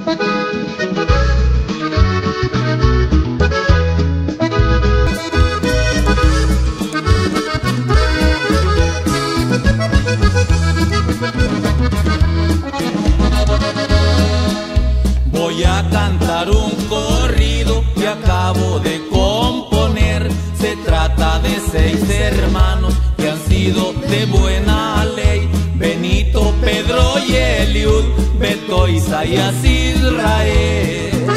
Voy a cantar un corrido que acabo de componer. Se trata de 6 hermanos que han sido de buena ley: Benito, Pedro y Eliud, Beto, Isaías, Israel.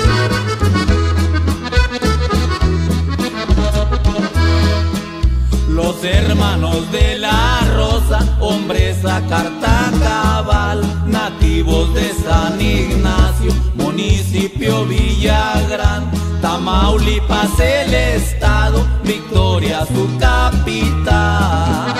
Los hermanos de la Rosa, hombres a carta cabal, nativos de San Ignacio, municipio Villagrán, Tamaulipas el estado, Victoria su capital.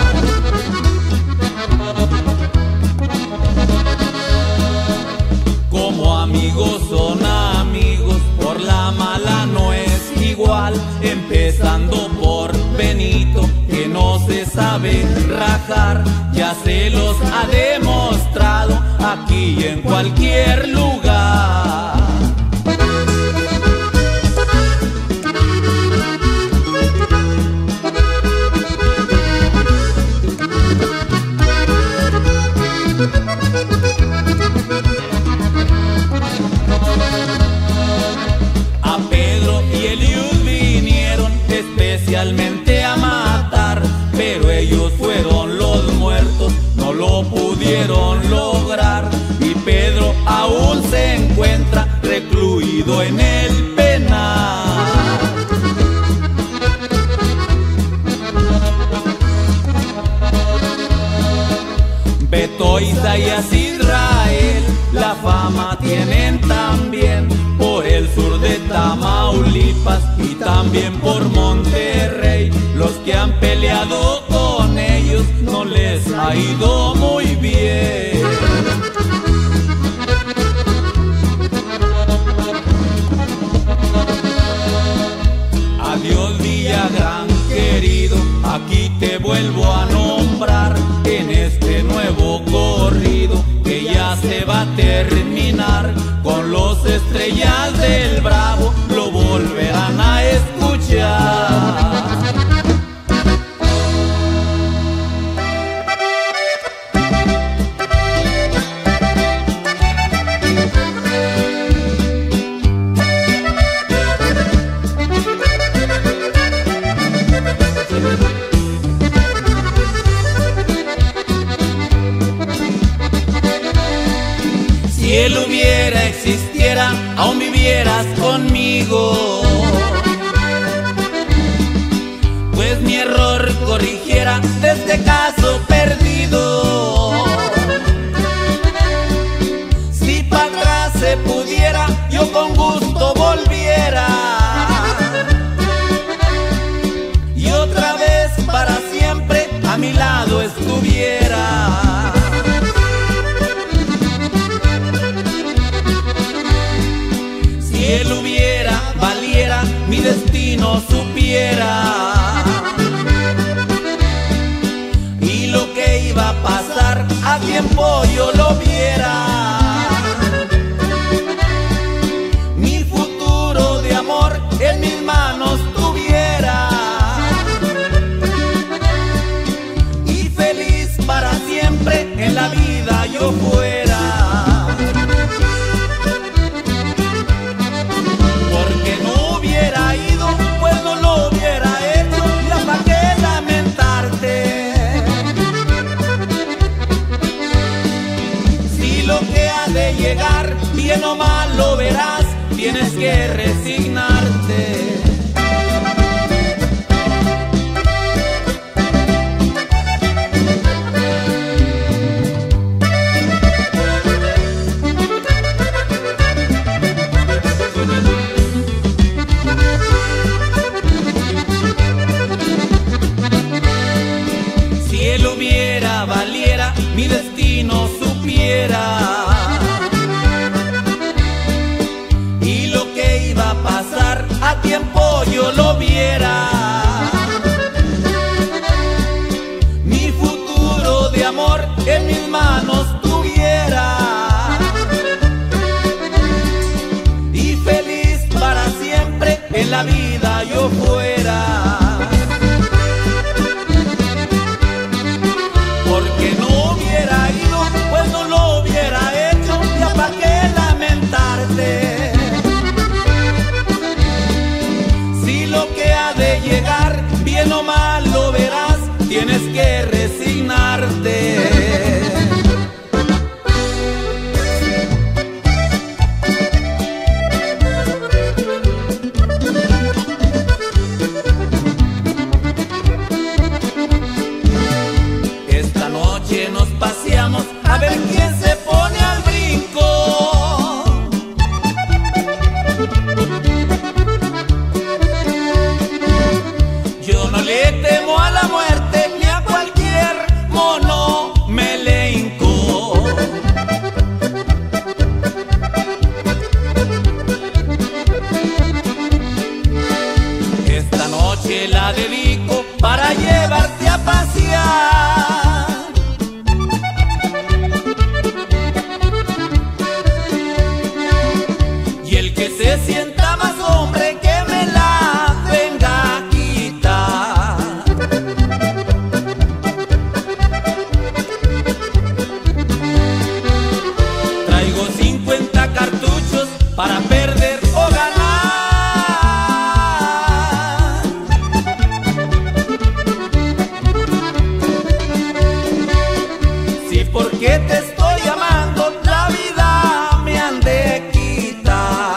Como amigos son amigos, por la mala no es igual, empezando por Benito, que no se sabe rajar, ya se los ha demostrado aquí y en cualquier lugar. A Pedro y Eliud vinieron especialmente a matar, pero ellos fueron los muertos, no lo pudieron lograr. Y Pedro aún se encuentra recluido en el penal. Beto, Isaías, Israel, la fama tienen también por el sur de Tamaulipas y también por Monterrey. Los que han peleado con ellos no les ha ido muy bien. Adiós Villagrán querido, aquí te vuelvo a nombrar en este nuevo corrido que ya se va a terminar. Con los Estrellas del Bravo lo volverán a escuchar. Si él hubiera, existiera, aún vivieras conmigo, pues mi error corrigiera de este caso perdido. Si para atrás se pudiera, yo con gusto volviera y otra vez para siempre a mi lado estuviera. Si él hubiera, valiera, mi destino supiera y lo que iba a pasar a tiempo yo lo viera. Mi futuro de amor en mis manos tuviera y feliz para siempre en la vida yo fuera. De llegar, bien o mal lo verás, tienes que resignarte. Si él hubiera, valiera, mi destino supiera y lo que iba a pasar a tiempo la vida yo fuera, porque no hubiera ido, pues no lo hubiera hecho, ya pa' qué lamentarte. Si lo que ha de llegar, bien o mal lo verás, tienes que resignarte. Esta noche nos paseamos a ver quién se pone al brinco. Yo no le temo a la muerte ni a cualquier mono me le hinco. Esta noche la dedico para llevarte a pasear. Y el que se sienta más hombre que me la venga a quitar. Traigo 50 cartuchos para perder o ganar. Si porque te estoy amando, la vida me han de quitar.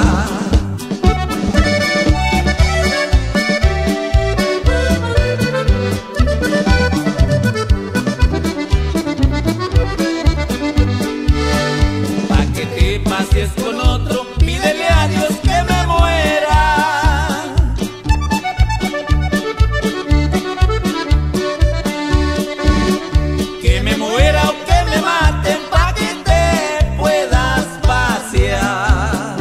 Pa' que te pases con otro, pídele a Dios que me muera. Que me muera o que me maten, pa' que te puedas pasear.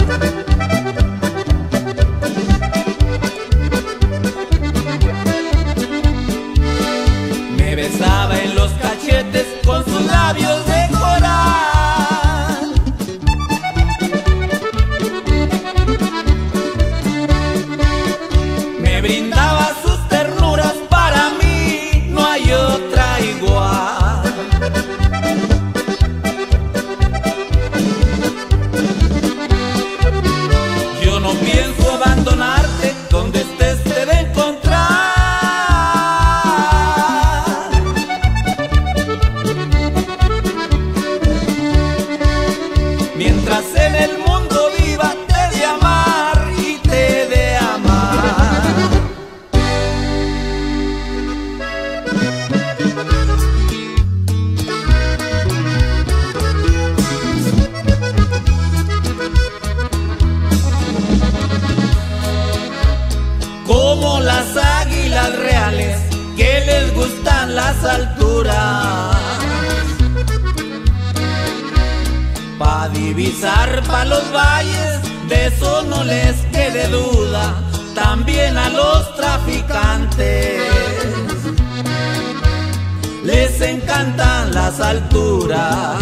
Me besaba en los cachetes con sus labios de coral. Me brindaba sus ternuras, para mí no hay otra igual. Yo no pienso abandonarte, donde estés te de encontrar. Mientras en el mundo viva, te he de amar y te he de amar. Como las águilas reales que les gustan las alturas, pa' divisar pa' los valles, de eso no les quede duda. También a los traficantes les encantan las alturas.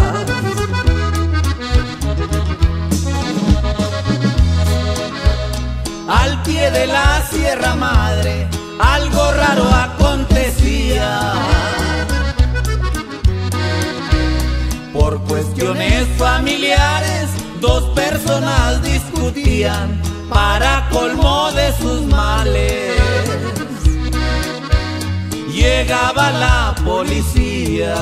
Al pie de la Sierra Madre algo raro acontecía. Por cuestiones familiares, dos personas discutían, para colmo de sus males. Llegaba la policía.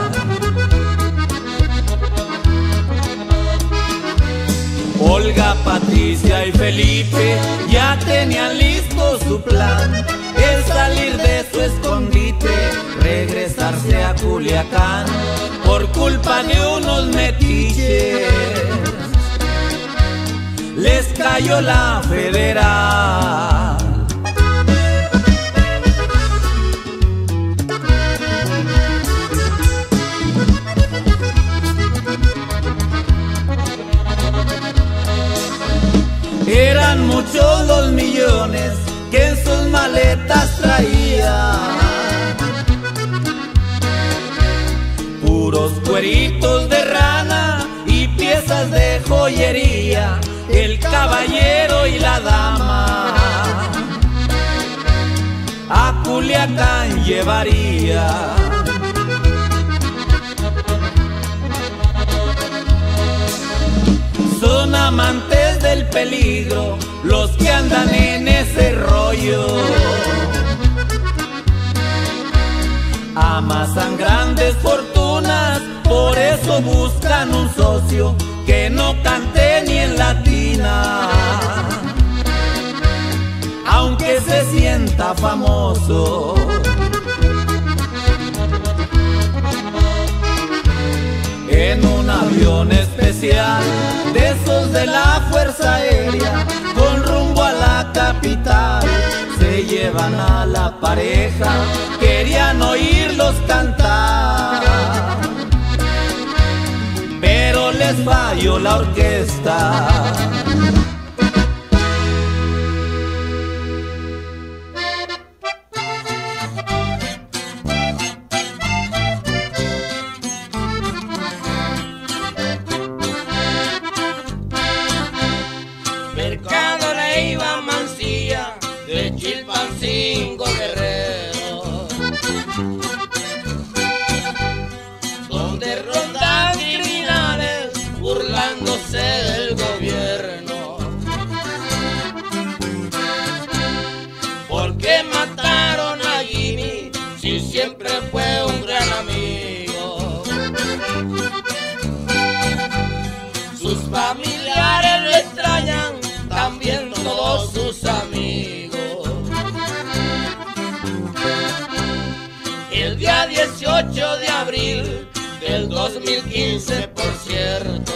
Olga, Patricia y Felipe ya tenían listo su plan, el salir de su escondite, regresarse a Culiacán, por culpa de unos metiches. Les cayó la federal. Eran muchos los millones que en sus maletas traía, puros cueritos de rana y piezas de joyería, el caballero y la dama. a Culiacán llevaría. Son amantes del peligro los que andan en ese rollo. Amasan grandes fortunas, por eso buscan un socio que no cante ni en latina, aunque se sienta famoso. En un avión especial, de esos de la Fuerza Aérea, con rumbo a la capital, se llevan a la pareja, querían oírlos cantar, pero les falló la orquesta. Mercado Leiva Mancilla, de Chilpancingo Guerrero, donde rondan criminales burlándose del gobierno. ¿Por qué mataron a Jimmy si siempre fue un gran amigo? Sus familiares lo extrañan, también todos sus amigos. El día 18 de abril del 2015, por cierto,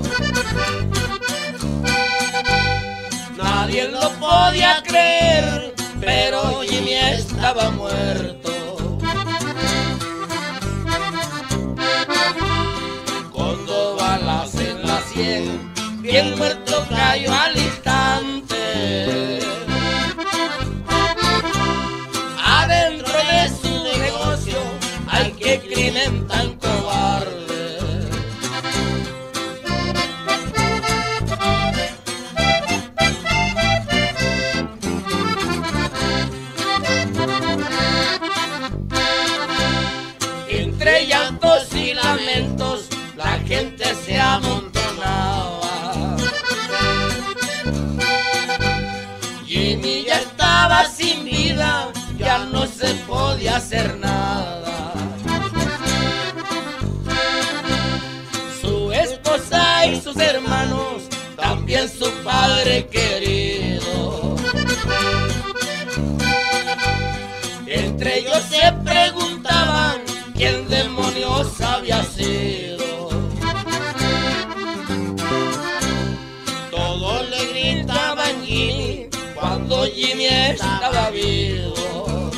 nadie lo podía creer, pero Jimmy estaba muerto. Con 2 balas en la sien, bien muerto cayó al instante. Adentro de su negocio, ay, qué crimen tan cobarde. Entre llantos y lamentos, la gente se amontonaba. Jimmy ya estaba sin vida, ya no se podía hacer nada. Su esposa y sus hermanos, también su padre querido, entre ellos se preguntaban quién demonios había sido. Todos le gritaban Jimmy cuando Jimmy estaba vivo.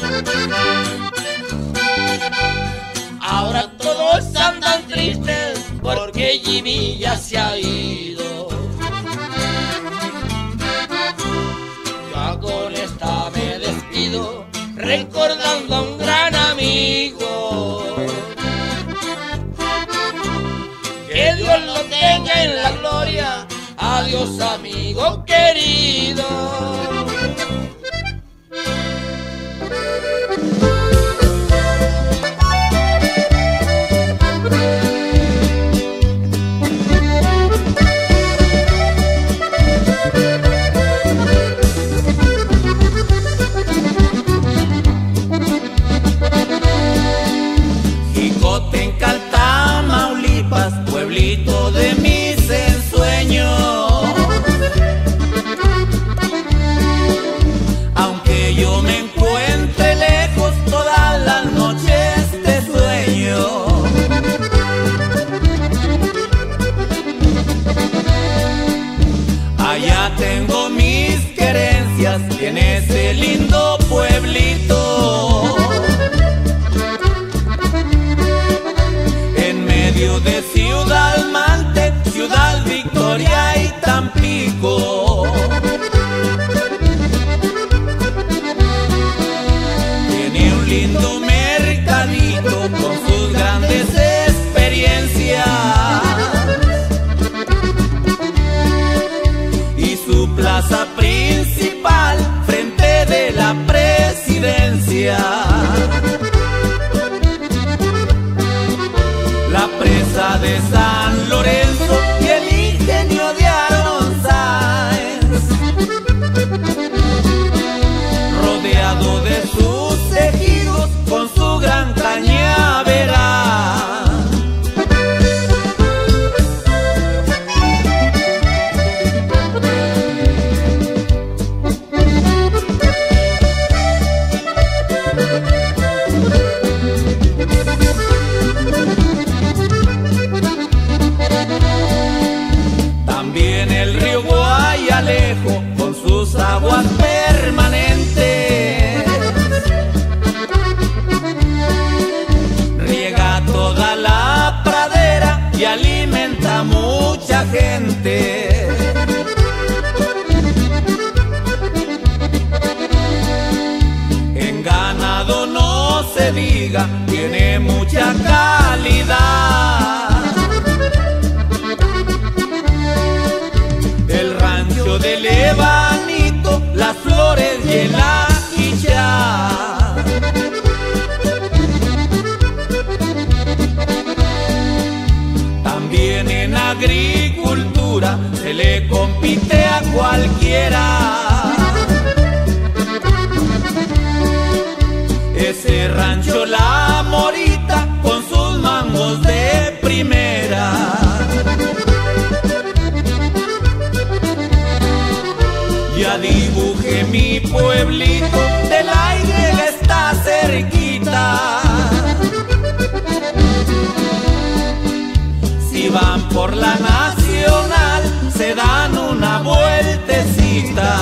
Ahora todos andan tristes porque Jimmy ya se ha ido. Ya con esta me despido, recordando a un gran amigo. Que Dios lo tenga en la gloria. Adiós, amigo querido. Jicotencal, Tamaulipas, pueblito de mis ensueños. Aunque yo me encuentre lejos, todas las noches te sueño. Allá tengo mis querencias en ese lindo pueblito, en medio de Ciudad Mante, Ciudad Victoria y Tampico. Tiene un lindo mercadito con sus grandes experiencias y su plaza principal frente de la presidencia. viene el río Guayalejo con sus aguas permanentes. Riega toda la pradera y alimenta a mucha gente. En ganado no se diga, tiene mucha calidad. El rancho de Lebanito, Las Flores y el Aquichá. También en agricultura se le compite a cualquiera. Ese rancho La Morita con sus mangos de primera. Ya dibujé mi pueblito, de la Y está cerquita. Si van por la Nacional, se dan una vueltecita.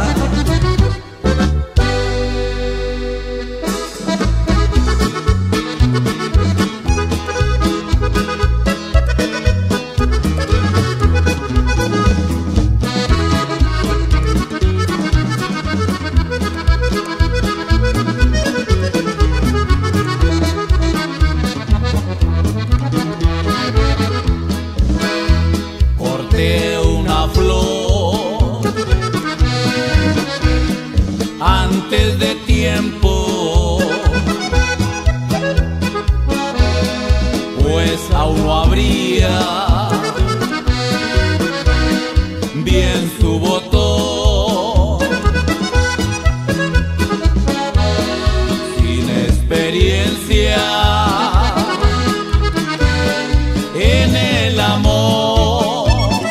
Una flor antes de tiempo, pues aún no abría bien su botón. Sin experiencia en el amor,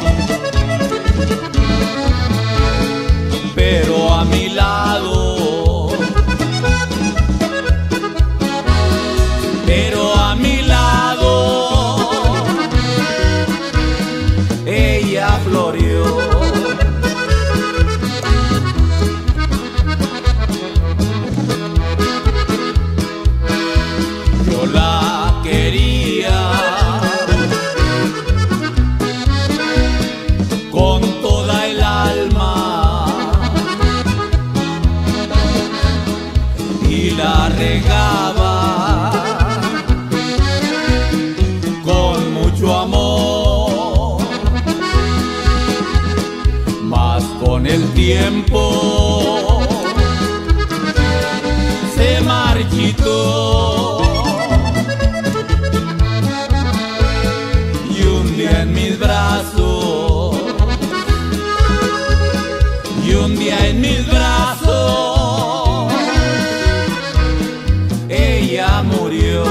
pero a mi lado, ella floreó. Yo la quería con toda el alma y la regaba con mucho amor, mas con el tiempo se marchitó. Y un día en mis brazos, y un día en mis brazos, ella murió.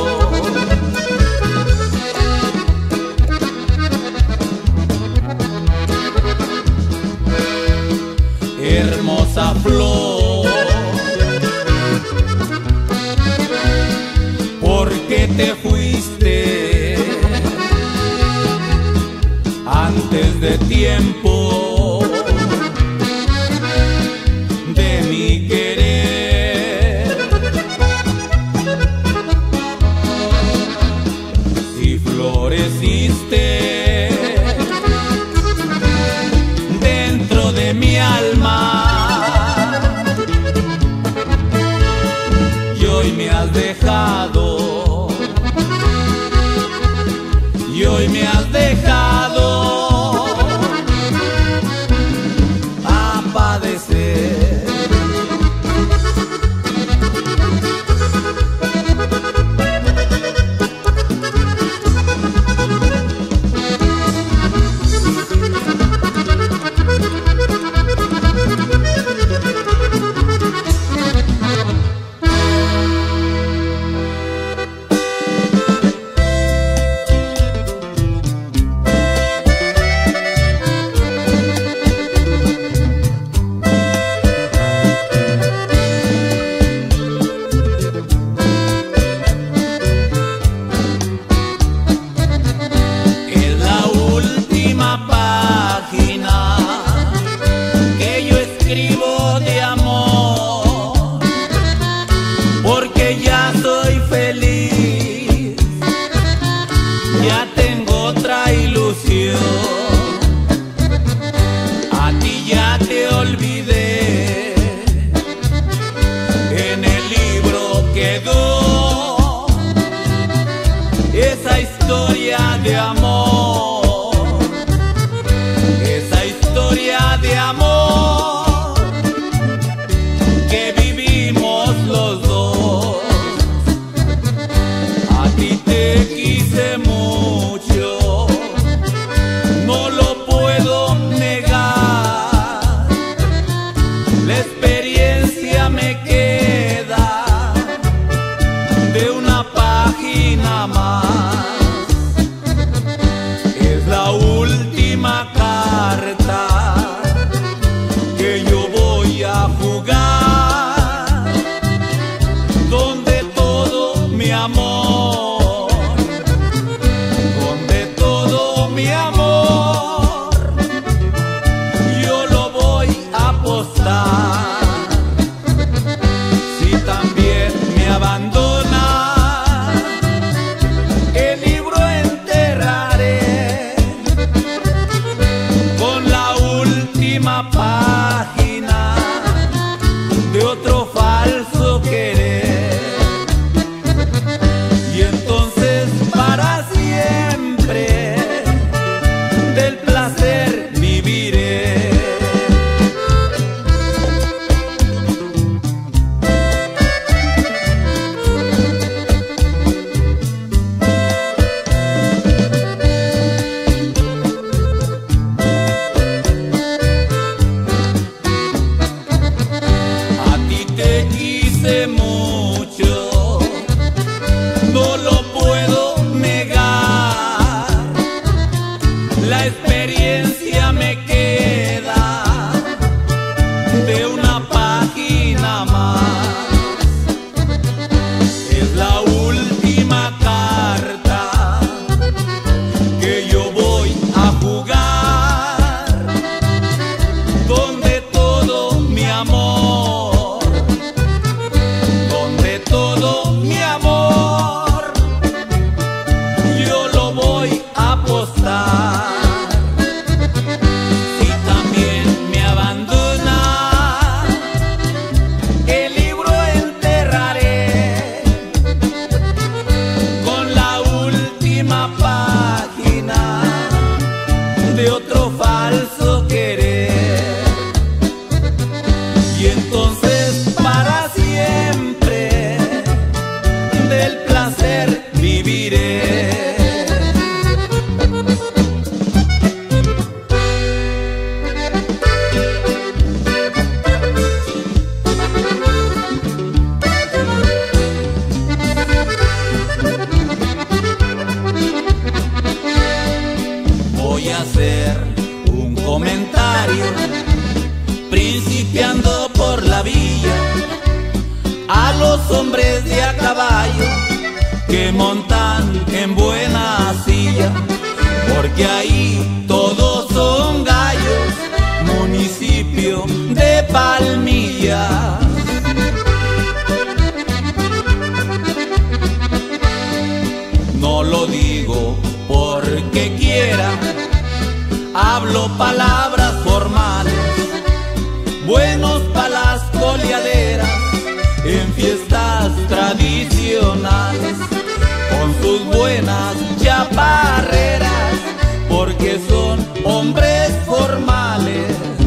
Hermosa flor, ¿por qué te fuiste antes de tiempo de mi querer? Si floreciste dentro de mi alma, y hoy me has dejado, y hoy me has dejado acaso querer. Y entonces para siempre del placer viviré. Voy a hacer un comentario principiando por la villa a los hombres de a caballo que montan en buena silla, porque ahí todos son gallos, municipio de Palmilla. No lo digo porque quiera, hablo palabras formales, buenos pa' las coleaderas, en fiestas tradicionales, con sus buenas chaparreras, porque son hombres formales.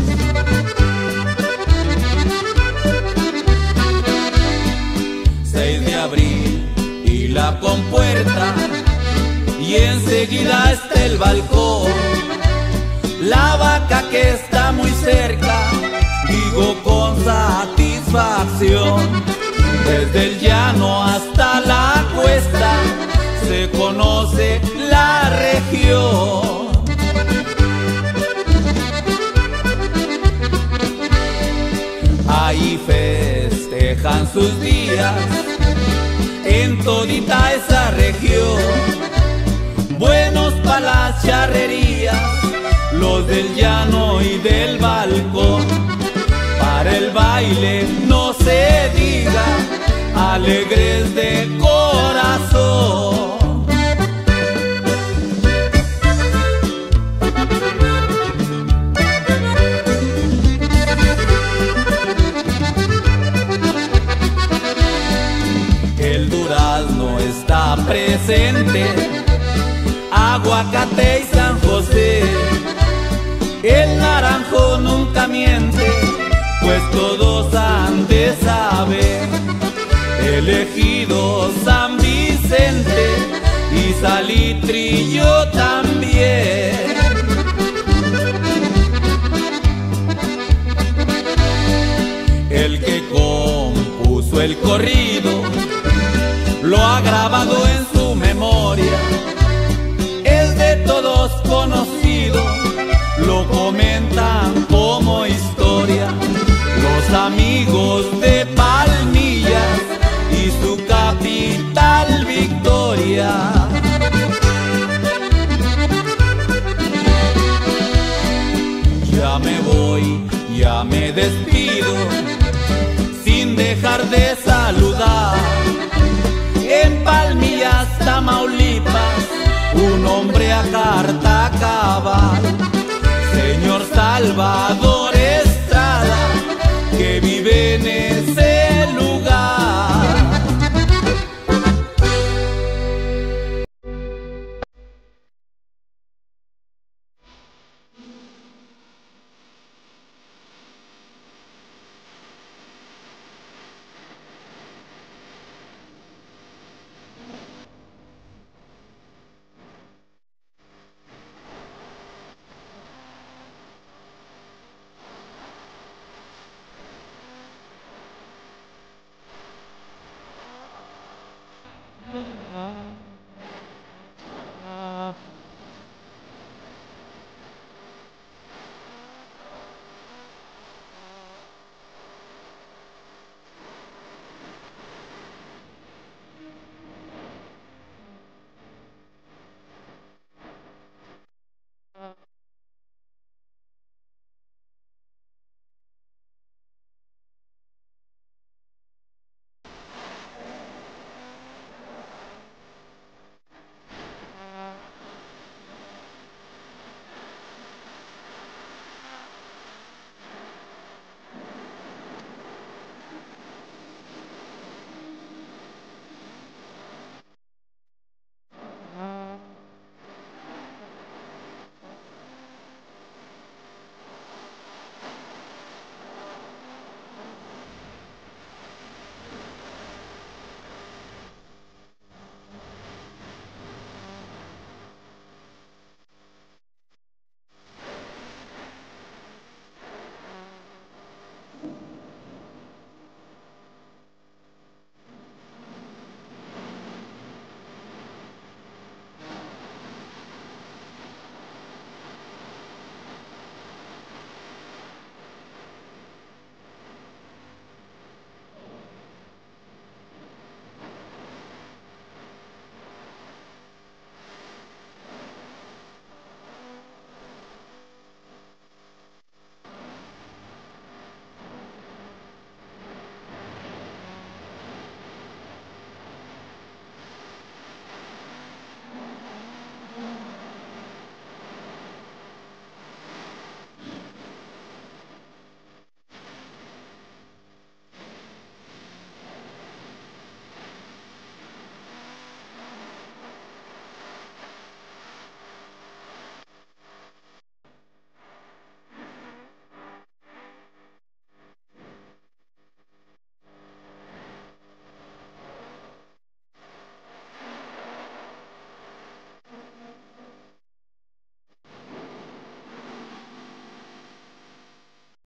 6 de abril y la compuerta, y enseguida está el balcón. La vaca que está muy cerca, digo con satisfacción. Desde el llano hasta la cuesta se conoce la región. Ahí festejan sus días en todita esa región. Buenos pa' las charrerías, los del llano y del balcón. Para el baile no se diga, alegres de corazón. El durazno está presente, aguacate y San José. El naranjo nunca miente, pues todos han de saber. Elegido San Vicente y Salitrillo también. El que compuso el corrido lo ha grabado en su memoria, es de todos conocido, lo comentan como historia los amigos de Palmillas y su capital Victoria. Ya me voy, ya me despido, sin dejar de saludar. En Palmillas, Tamaulipas, un hombre a carta cabal, señor Salva